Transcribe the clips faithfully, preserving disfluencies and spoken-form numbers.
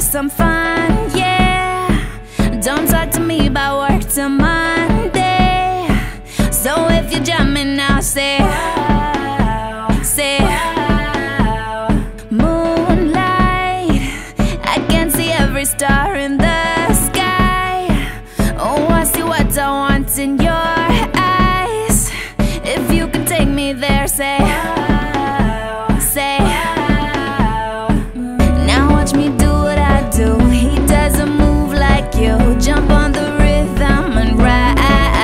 some fun, yeah. Don't talk to me about work till Monday. So if you're jamming now, say wow, say wow. Moonlight, I can see every star in the sky. Oh, I see what I want in your eyes. If you can take me there, say wow, say wow. Now watch me do what I do. He doesn't move like you. Jump on the rhythm and ride.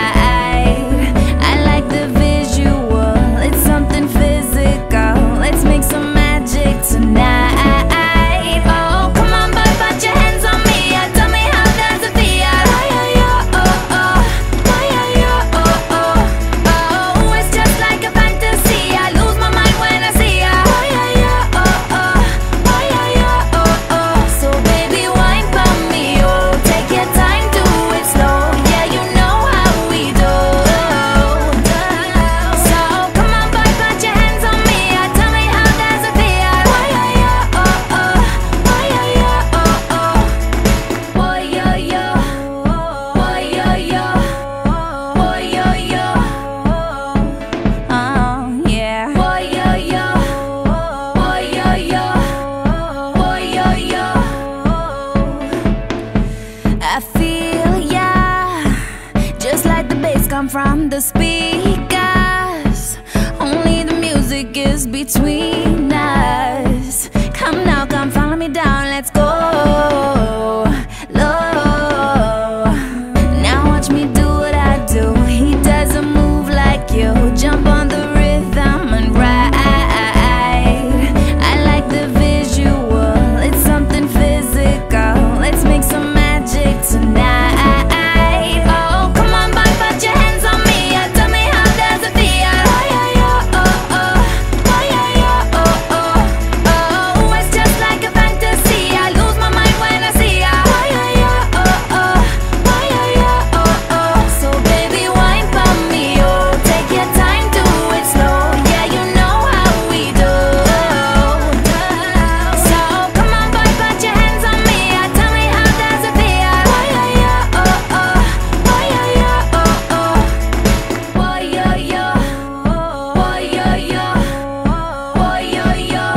I like the visual, it's something physical. Let's make some magic tonight. I feel ya, just like the bass come from the speakers. Only the music is between us. Come now, come follow me down, let's go low. Now watch me do what I do. He doesn't move like you. Jump on the rhythm and ride. I like the visual, it's something physical. Let's make some magic tonight. Oh, come on, boy, put your hands on me. Tell me how does it feel? Oh, yeah, yeah, oh, oh. Oh, yeah, yeah, oh, oh. Oh, it's just like a fantasy. I lose my mind when I see ya. Oh, yeah, yeah, oh, oh. Oh, yeah, yeah, oh, oh. So baby, wine for me, oh. Take your time, do it slow. Yeah, you know how we do. So come on, boy, put your hands on me. Tell me how does it feel? Oh, yeah, yeah, oh, oh. Oh, yeah, yeah, oh, oh. Oh, yeah, yeah. Oh, yeah, yeah. Oh, yeah, yeah.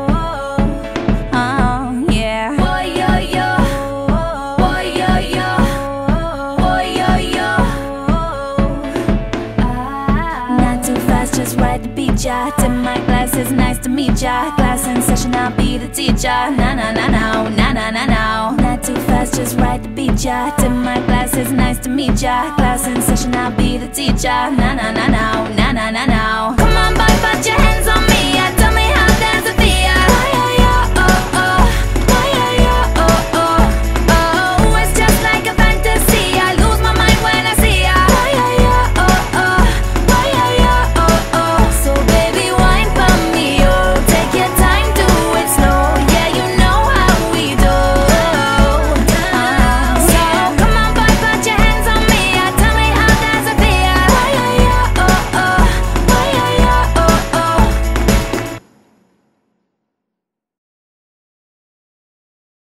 Oh, yeah. Oh, yeah, yeah. Oh, yeah, yeah. Oh, yeah, yeah. Not too fast, just ride the beat, ya. Tip my glasses, nice to meet ya. Class in session, I'll be the teacher. Na na na na, na na na na. Not too fast, just ride the beat, ya. Tip my glasses, nice to meet ya. Class in session, I'll be the teacher. Na na na na, na na na na. Come on, boy, put your hands